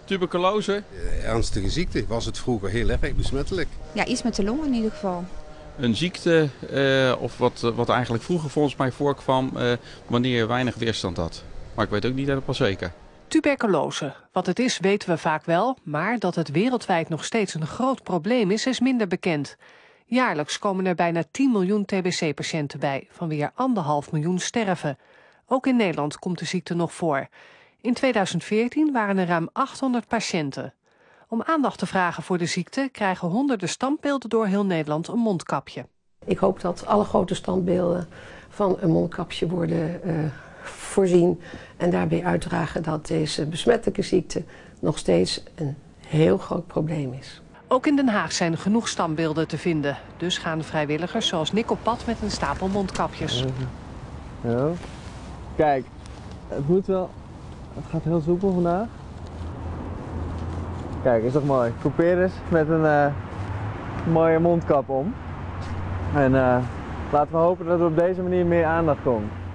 Tuberculose? Ernstige ziekte. Was het vroeger heel erg besmettelijk. Ja, iets met de longen in ieder geval. Een ziekte, of wat eigenlijk vroeger volgens mij voorkwam, wanneer je weinig weerstand had. Maar ik weet ook niet helemaal zeker. Tuberculose. Wat het is weten we vaak wel, maar dat het wereldwijd nog steeds een groot probleem is minder bekend. Jaarlijks komen er bijna 10 miljoen TBC-patiënten bij, van wie er 1,5 miljoen sterven. Ook in Nederland komt de ziekte nog voor. In 2014 waren er ruim 800 patiënten. Om aandacht te vragen voor de ziekte krijgen honderden standbeelden door heel Nederland een mondkapje. Ik hoop dat alle grote standbeelden van een mondkapje worden voorzien en daarbij uitdragen dat deze besmettelijke ziekte nog steeds een heel groot probleem is. Ook in Den Haag zijn genoeg standbeelden te vinden. Dus gaan vrijwilligers zoals Nick op pad met een stapel mondkapjes. Ja. Kijk, het moet wel. Het gaat heel soepel vandaag. Kijk, is toch mooi. Couperus met een mooie mondkap om. En laten we hopen dat er op deze manier meer aandacht komt.